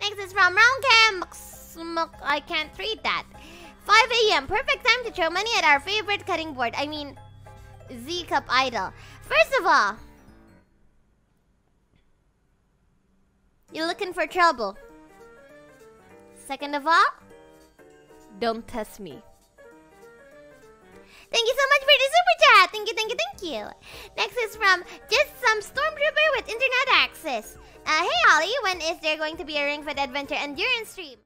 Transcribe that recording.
Next is from Round Camp. I can't read that. 5 a.m. Perfect time to throw money at our favorite cutting board. I mean, Z-Cup Idol. First of all, you're looking for trouble. Second of all, don't test me. Thank you so much for the super chat. Thank you, thank you, thank you. Next is from just some stormtrooper with internet access. Hey Ollie, when is there going to be a RINGFIT Adventure Endurance stream?